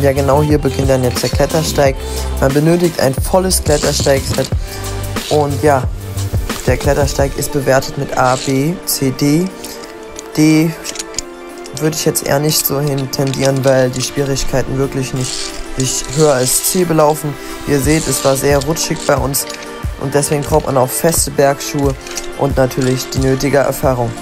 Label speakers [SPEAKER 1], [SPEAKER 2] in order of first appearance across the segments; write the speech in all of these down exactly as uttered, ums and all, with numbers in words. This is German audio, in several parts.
[SPEAKER 1] Ja, genau hier beginnt dann jetzt der Klettersteig. Man benötigt ein volles Klettersteigset und ja, der Klettersteig ist bewertet mit A, B, C, D. D würde ich jetzt eher nicht so hin tendieren, weil die Schwierigkeiten wirklich nicht, nicht höher als C belaufen. Wie ihr seht, es war sehr rutschig bei uns und deswegen braucht man auch feste Bergschuhe und natürlich die nötige Erfahrung.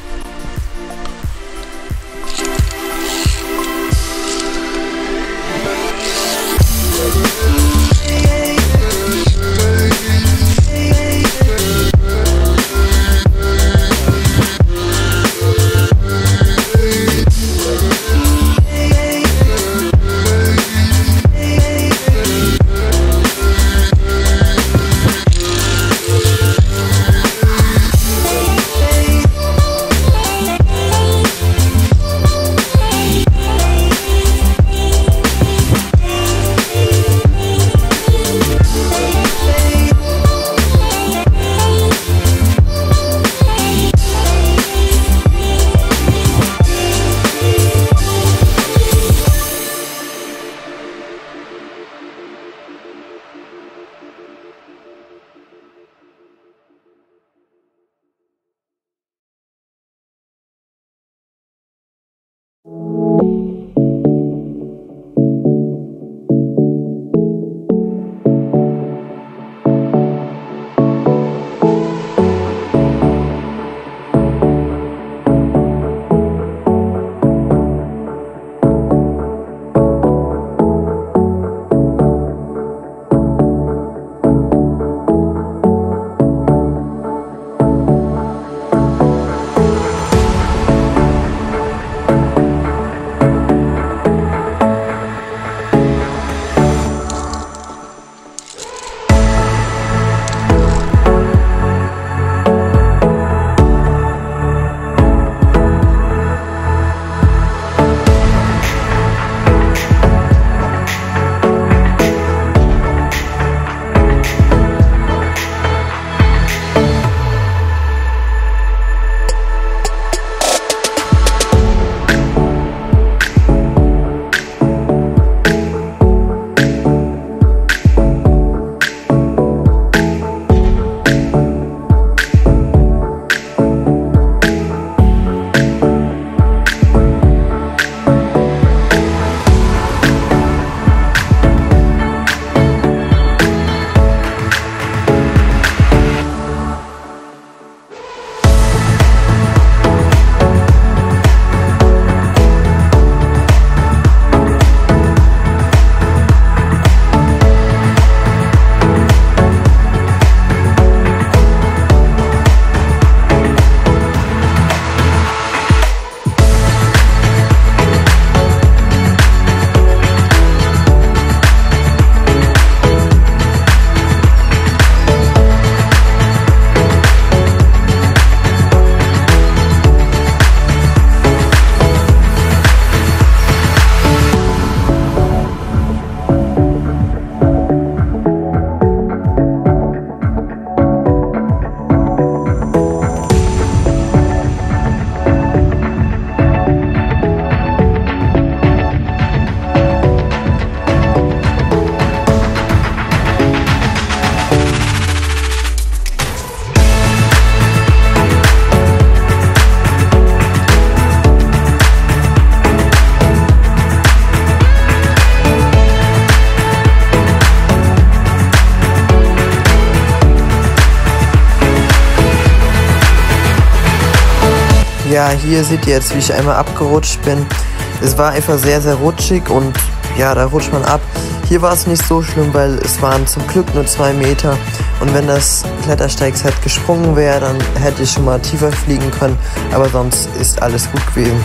[SPEAKER 1] Ja, hier seht ihr jetzt, wie ich einmal abgerutscht bin. Es war einfach sehr, sehr rutschig und ja, da rutscht man ab. Hier war es nicht so schlimm, weil es waren zum Glück nur zwei Meter. Und wenn das Klettersteigset gesprungen wäre, dann hätte ich schon mal tiefer fliegen können. Aber sonst ist alles gut gewesen.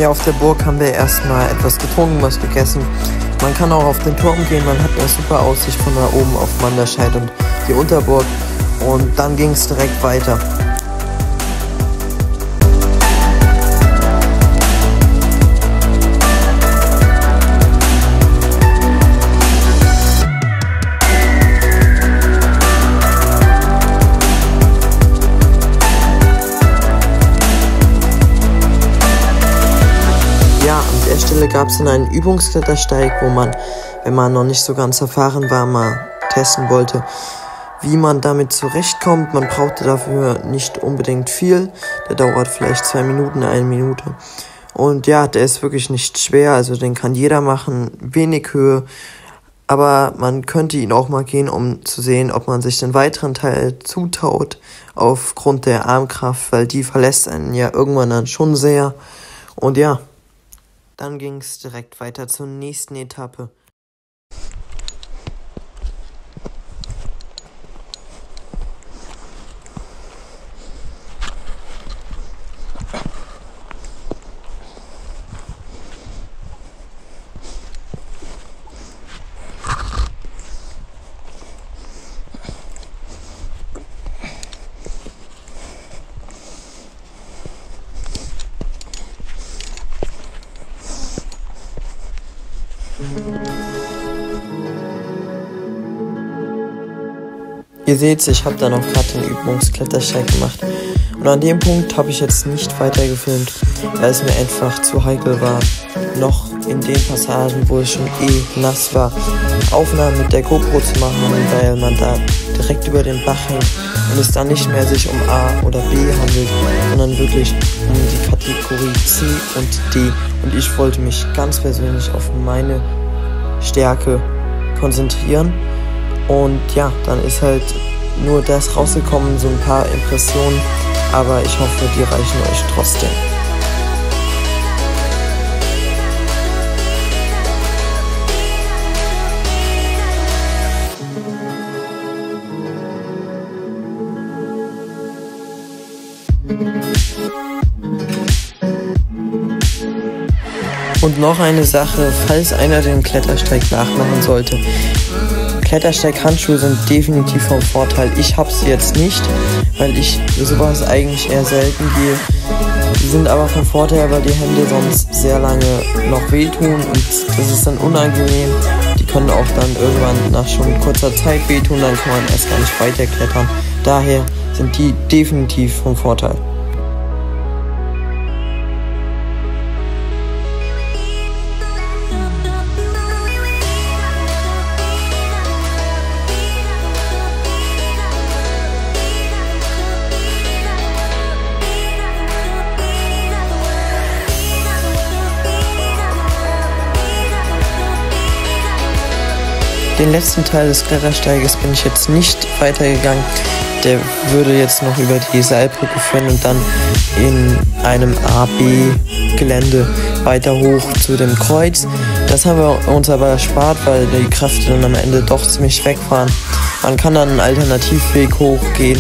[SPEAKER 1] Ja, auf der Burg haben wir erstmal etwas getrunken, was gegessen. Man kann auch auf den Turm gehen, man hat eine super Aussicht von da oben auf Manderscheid und die Unterburg. Und dann ging es direkt weiter. Ja, an der Stelle gab es dann einen Übungsklettersteig, wo man, wenn man noch nicht so ganz erfahren war, mal testen wollte, wie man damit zurechtkommt. Man brauchte dafür nicht unbedingt viel. Der dauert vielleicht zwei Minuten, eine Minute. Und ja, der ist wirklich nicht schwer, also den kann jeder machen, wenig Höhe. Aber man könnte ihn auch mal gehen, um zu sehen, ob man sich den weiteren Teil zutraut, aufgrund der Armkraft, weil die verlässt einen ja irgendwann dann schon sehr. Und ja, dann ging es direkt weiter zur nächsten Etappe. Ihr seht, ich habe da noch gerade den Übungsklettersteig gemacht. Und an dem Punkt habe ich jetzt nicht weiter gefilmt, weil es mir einfach zu heikel war, noch in den Passagen, wo es schon eh nass war, Aufnahmen mit der GoPro zu machen, weil man da direkt über den Bach hängt und es dann nicht mehr sich um A oder B handelt, sondern wirklich um die Kategorie C und D. Und ich wollte mich ganz persönlich auf meine Stärke konzentrieren. Und ja, dann ist halt nur das rausgekommen, so ein paar Impressionen, aber ich hoffe, die reichen euch trotzdem. Und noch eine Sache, falls einer den Klettersteig nachmachen sollte. Klettersteig-Handschuhe sind definitiv vom Vorteil. Ich habe sie jetzt nicht, weil ich sowas eigentlich eher selten gehe. Die sind aber vom Vorteil, weil die Hände sonst sehr lange noch wehtun und das ist dann unangenehm. Die können auch dann irgendwann nach schon kurzer Zeit wehtun, dann kann man erst gar nicht weiterklettern. Daher sind die definitiv vom Vorteil. Den letzten Teil des Klettersteiges bin ich jetzt nicht weitergegangen. Der würde jetzt noch über die Seilbrücke führen und dann in einem A B Gelände weiter hoch zu dem Kreuz. Das haben wir uns aber erspart, weil die Kräfte dann am Ende doch ziemlich weg waren. Man kann dann einen Alternativweg hochgehen.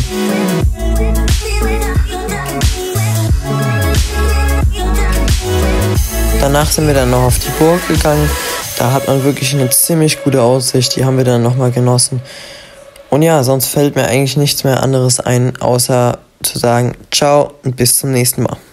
[SPEAKER 1] Danach sind wir dann noch auf die Burg gegangen. Da hat man wirklich eine ziemlich gute Aussicht, die haben wir dann nochmal genossen. Und ja, sonst fällt mir eigentlich nichts mehr anderes ein, außer zu sagen, ciao und bis zum nächsten Mal.